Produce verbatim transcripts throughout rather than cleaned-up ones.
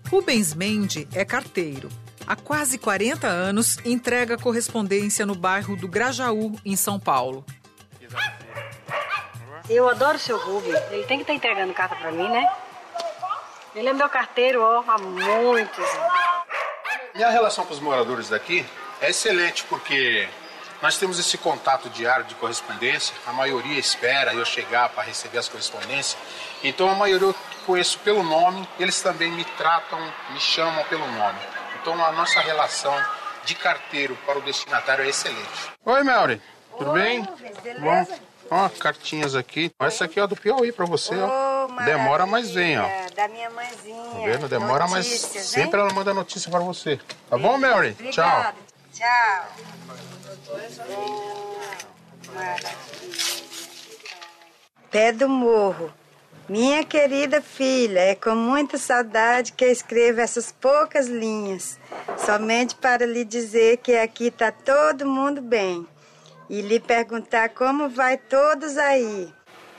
Rubens Mendes é carteiro. Há quase quarenta anos, entrega correspondência no bairro do Grajaú, em São Paulo. Eu adoro o seu Rubens. Ele tem que estar entregando carta para mim, né? Ele é meu carteiro, ó, há muitos anos. E a relação com os moradores daqui é excelente, porque nós temos esse contato diário de correspondência. A maioria espera eu chegar para receber as correspondências. Então, a maioria eu conheço pelo nome, eles também me tratam, me chamam pelo nome. Então, a nossa relação de carteiro para o destinatário é excelente. Oi, Melry. Tudo Oi, bem? Rubens, beleza? Bom. Ó, cartinhas aqui. Essa aqui é do Piauí pra você, ó. Oh, demora, mas vem, ó. Da minha mãezinha. Tá vendo? Demora, Notícias, mas hein? sempre ela manda notícia pra você. Tá bom, Mary? Obrigada. Tchau. Tchau. Pé do Morro. Minha querida filha, é com muita saudade que eu escrevo essas poucas linhas, somente para lhe dizer que aqui tá todo mundo bem. E lhe perguntar como vai todos aí.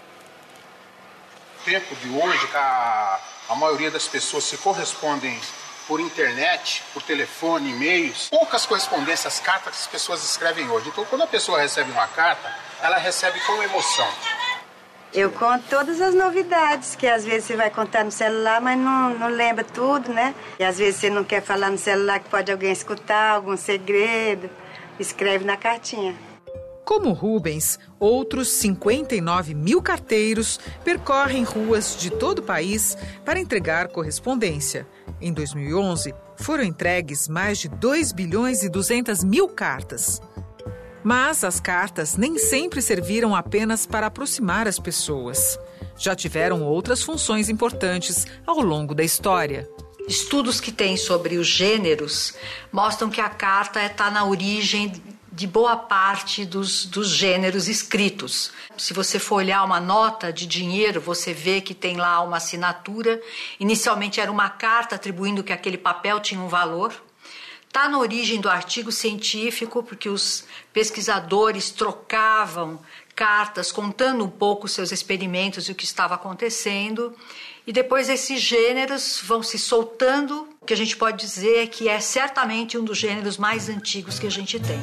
No tempo de hoje, a, a maioria das pessoas se correspondem por internet, por telefone, e-mails. Poucas correspondências, cartas que as pessoas escrevem hoje. Então, quando a pessoa recebe uma carta, ela recebe com emoção. Eu conto todas as novidades, que às vezes você vai contar no celular, mas não, não lembra tudo, né? E às vezes você não quer falar no celular que pode alguém escutar, algum segredo. Escreve na cartinha. Como Rubens, outros cinquenta e nove mil carteiros percorrem ruas de todo o país para entregar correspondência. Em dois mil e onze, foram entregues mais de dois bilhões e duzentas mil cartas. Mas as cartas nem sempre serviram apenas para aproximar as pessoas. Já tiveram outras funções importantes ao longo da história. Estudos que tem sobre os gêneros mostram que a carta está na origem de boa parte dos, dos gêneros escritos. Se você for olhar uma nota de dinheiro, você vê que tem lá uma assinatura. Inicialmente era uma carta atribuindo que aquele papel tinha um valor. Está na origem do artigo científico, porque os pesquisadores trocavam cartas contando um pouco os seus experimentos e o que estava acontecendo. E depois esses gêneros vão se soltando. O que a gente pode dizer é que é certamente um dos gêneros mais antigos que a gente tem.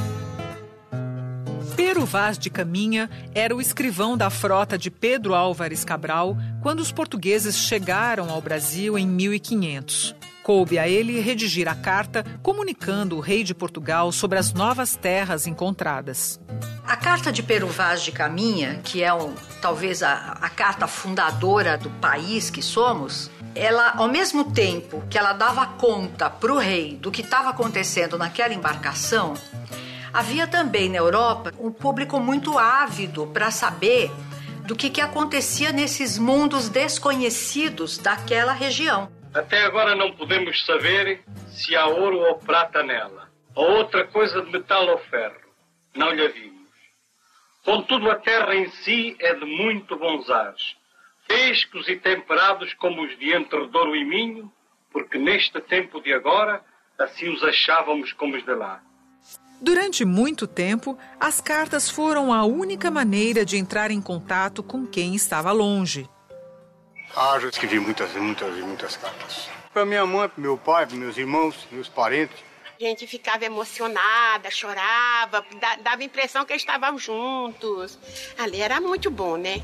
Pero Vaz de Caminha era o escrivão da frota de Pedro Álvares Cabral quando os portugueses chegaram ao Brasil em mil e quinhentos. Coube a ele redigir a carta comunicando o rei de Portugal sobre as novas terras encontradas. A carta de Pero Vaz de Caminha, que é um, talvez a, a carta fundadora do país que somos, ela, ao mesmo tempo que ela dava conta para o rei do que estava acontecendo naquela embarcação, havia também na Europa um público muito ávido para saber do que, que acontecia nesses mundos desconhecidos daquela região. Até agora não podemos saber se há ouro ou prata nela, ou outra coisa de metal ou ferro. Não lhe vimos. Contudo, a terra em si é de muito bons ares, frescos e temperados como os de entre Douro e Minho, porque neste tempo de agora, assim os achávamos como os de lá. Durante muito tempo, as cartas foram a única maneira de entrar em contato com quem estava longe. Ah, eu escrevi muitas, muitas, muitas cartas. Para minha mãe, para meu pai, para meus irmãos, meus parentes. A gente ficava emocionada, chorava, dava a impressão que eles estavam juntos. Ali era muito bom, né?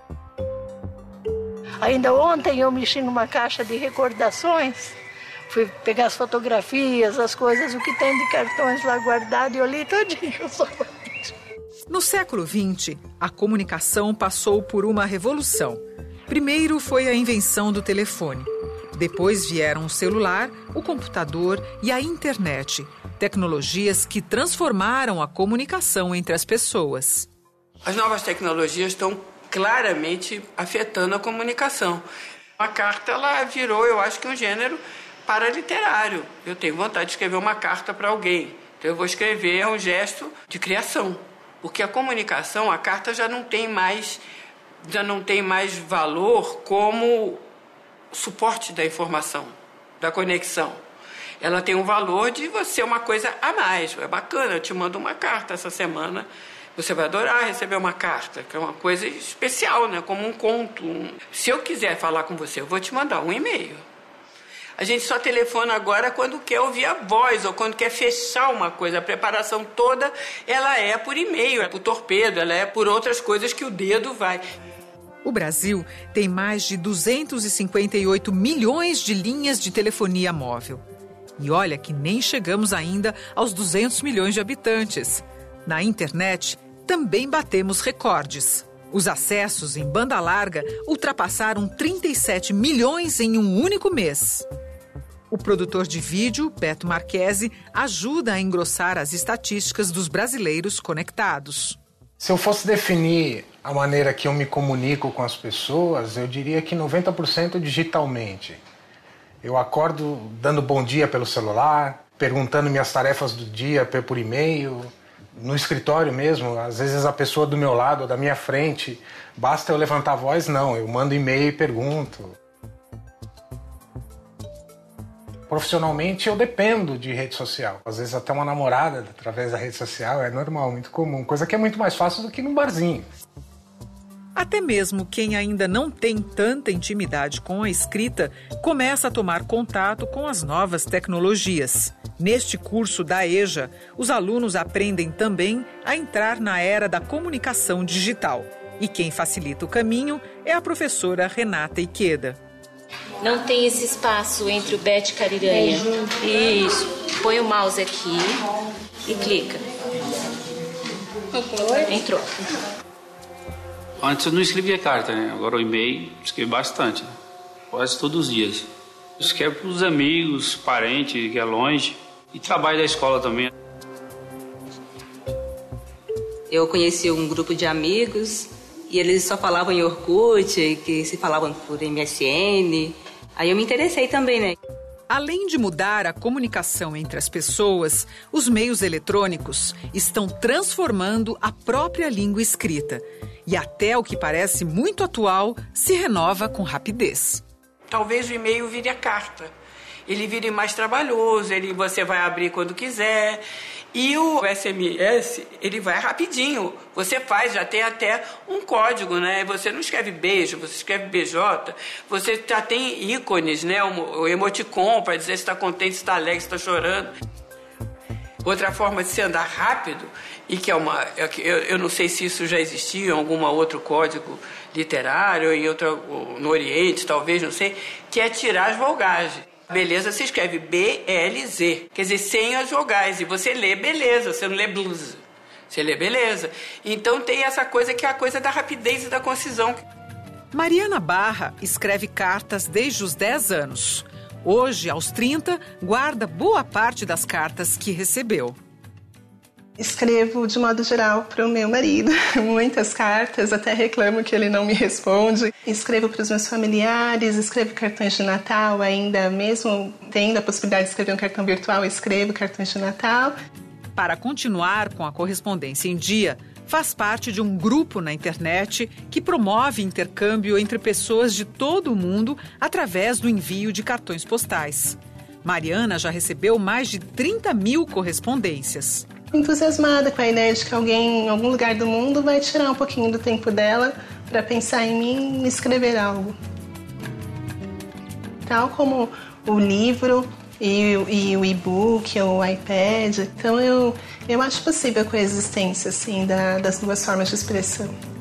Ainda ontem eu mexi numa caixa de recordações, fui pegar as fotografias, as coisas, o que tem de cartões lá guardado e eu li todinho. No século vinte, a comunicação passou por uma revolução. Primeiro foi a invenção do telefone. Depois vieram o celular, o computador e a internet. Tecnologias que transformaram a comunicação entre as pessoas. As novas tecnologias estão claramente afetando a comunicação. A carta ela virou, eu acho que um gênero paraliterário. Eu tenho vontade de escrever uma carta para alguém. Então eu vou escrever, é um gesto de criação. Porque a comunicação, a carta já não tem mais... já não tem mais valor como suporte da informação, da conexão. Ela tem um valor de você uma coisa a mais. É bacana, eu te mando uma carta essa semana, você vai adorar receber uma carta, que é uma coisa especial, né? Como um conto. Um... Se eu quiser falar com você, eu vou te mandar um e-mail. A gente só telefona agora quando quer ouvir a voz ou quando quer fechar uma coisa. A preparação toda, ela é por e-mail, é por torpedo, ela é por outras coisas que o dedo vai. O Brasil tem mais de duzentos e cinquenta e oito milhões de linhas de telefonia móvel. E olha que nem chegamos ainda aos duzentos milhões de habitantes. Na internet, também batemos recordes. Os acessos em banda larga ultrapassaram trinta e sete milhões em um único mês. O produtor de vídeo, Beto Marchesi, ajuda a engrossar as estatísticas dos brasileiros conectados. Se eu fosse definir a maneira que eu me comunico com as pessoas, eu diria que noventa por cento digitalmente. Eu acordo dando bom dia pelo celular, perguntando minhas tarefas do dia por e-mail. No escritório mesmo, às vezes a pessoa do meu lado ou da minha frente, basta eu levantar a voz, não, eu mando e-mail e pergunto. Profissionalmente eu dependo de rede social. Às vezes até uma namorada através da rede social é normal, muito comum, coisa que é muito mais fácil do que num barzinho. Até mesmo quem ainda não tem tanta intimidade com a escrita começa a tomar contato com as novas tecnologias. Neste curso da EJA, os alunos aprendem também a entrar na era da comunicação digital. E quem facilita o caminho é a professora Renata Ikeda. Não tem esse espaço entre o Bete e Cariranha. Isso. Põe o mouse aqui e clica. Entrou. Antes eu não escrevia carta, né? Agora o e-mail escrevo bastante, né? Quase todos os dias. Eu escrevo para os amigos, parentes que é longe e trabalho da escola também. Eu conheci um grupo de amigos e eles só falavam em Orkut, que se falavam por M S N. Aí eu me interessei também, né? Além de mudar a comunicação entre as pessoas, os meios eletrônicos estão transformando a própria língua escrita. E até o que parece muito atual se renova com rapidez. Talvez o e-mail vire a carta. Ele vire mais trabalhoso, ele, você vai abrir quando quiser. E o S M S, ele vai rapidinho. Você faz, já tem até um código, né? Você não escreve beijo, você escreve B J. Você já tem ícones, né? O emoticon para dizer se está contente, se está alegre, se está chorando. Outra forma de se andar rápido, e que é uma... Eu, eu não sei se isso já existia em algum outro código literário, em outro, no Oriente, talvez, não sei, que é tirar as vogais. Beleza, você escreve B L Z, quer dizer, sem as vogais, e você lê beleza, você não lê blues, você lê beleza. Então tem essa coisa que é a coisa da rapidez e da concisão. Mariana Barra escreve cartas desde os dez anos. Hoje, aos trinta, guarda boa parte das cartas que recebeu. Escrevo, de modo geral, para o meu marido. Muitas cartas, até reclamo que ele não me responde. Escrevo para os meus familiares, escrevo cartões de Natal ainda, mesmo tendo a possibilidade de escrever um cartão virtual, escrevo cartões de Natal. Para continuar com a correspondência em dia, faz parte de um grupo na internet que promove intercâmbio entre pessoas de todo o mundo através do envio de cartões postais. Mariana já recebeu mais de trinta mil correspondências. Entusiasmada com a ideia de que alguém em algum lugar do mundo vai tirar um pouquinho do tempo dela para pensar em mim e escrever algo. Tal como o livro e, e o e-book ou o iPad. Então eu, eu acho possível a coexistência assim, da, das duas formas de expressão.